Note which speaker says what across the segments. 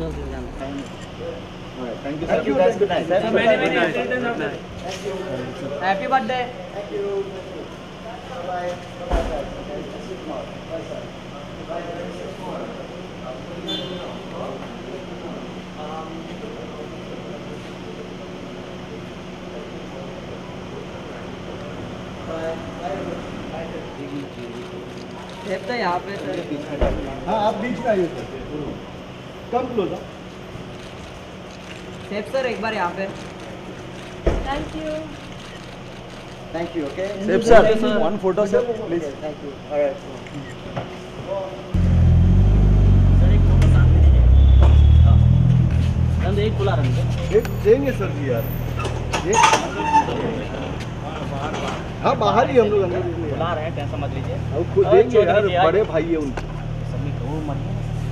Speaker 1: Thank you guys. Good night.
Speaker 2: Happy birthday.
Speaker 1: Thank you. Bye. Bye.
Speaker 2: सेब तो यहाँ पे सर।
Speaker 1: हाँ आप बीच में आइए सर। कम क्लोज आप।
Speaker 2: सेब सर एक बार यहाँ पे।
Speaker 3: Thank you.
Speaker 1: Thank you. Okay.
Speaker 4: Sir, sir, one photo, sir, please.
Speaker 1: Okay, thank you. All right.
Speaker 2: Sir एक फोटो साथ में दीजिए। हाँ। एक खुला रंग।
Speaker 1: एक देंगे सर जी यार। हाँ बाहर ही हम लोग अंदर
Speaker 2: बुला रहे हैं, टेंशन मत लीजिए।
Speaker 1: अब खुद देंगे यार, बड़े भाई है उनके।
Speaker 2: सभी को मत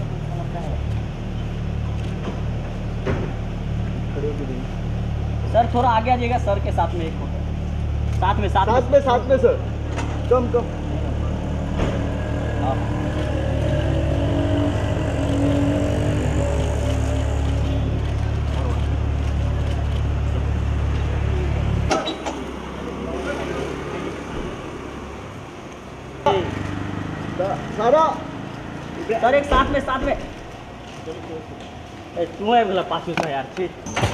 Speaker 2: सर थोड़ा आगे आ जाइएगा सर के साथ में एक फोटो। साथ में
Speaker 1: सर। कम।
Speaker 2: हाँ।
Speaker 1: सारा
Speaker 2: सर एक साथ में तू है बोला 5 मिनट यार ठीक।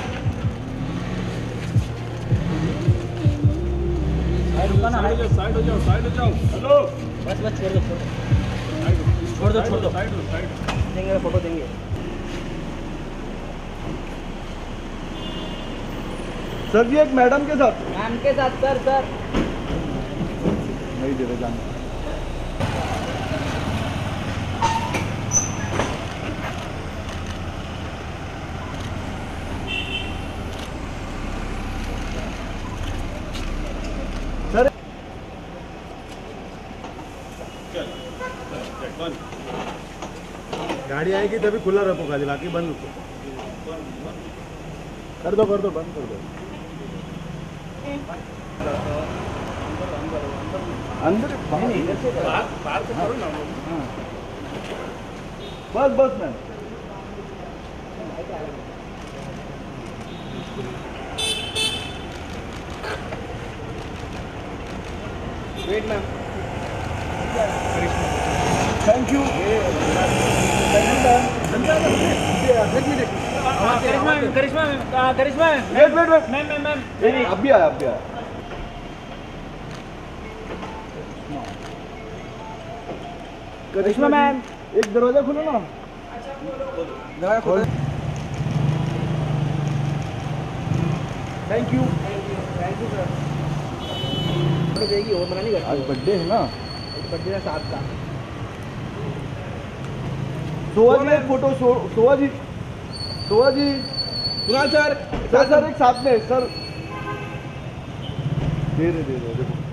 Speaker 4: साइड हो जाओ। हेलो
Speaker 2: बस छोड़ दो देंगे फोटो देंगे।
Speaker 1: सर जी एक मैडम के साथ।
Speaker 2: मैम के साथ सर।
Speaker 1: नहीं दे रहे जाने। सर
Speaker 4: गाड़ी आएगी तभी खुला रखो, खाली बाकी बंद
Speaker 1: कर दो बंद कर दो। अंदर बाहर से करो ना। बस ma'am. Wait ma'am. Thank you ma'am.
Speaker 2: Karishma
Speaker 1: wait
Speaker 2: ma'am
Speaker 1: अब भी आया
Speaker 2: करिश्मा मैम
Speaker 1: एक दरवाजा खोलो ना। दरवाजा खोलो। Thank you sir.
Speaker 2: देगी और मना नहीं करती।
Speaker 1: आज बर्थडे है ना।
Speaker 2: बर्थडे है 7 का।
Speaker 1: सोआ जी एक फोटो। सोआ जी कुणाल सर एक साथ में सर। दे रहे देखो।